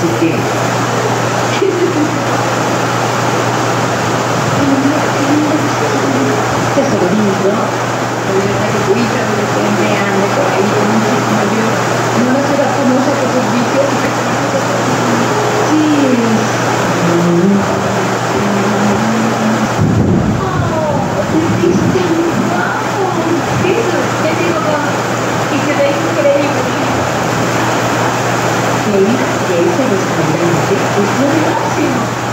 Así que, tesorito, ahorita que tu hija de repente ande por ahí con un chico mayor, en una ciudad famosa por sus vicios y personajes de sí, te diste un guapo. Eso, ya digo, y se ve increíble. Que ese restaurante es lo máximo.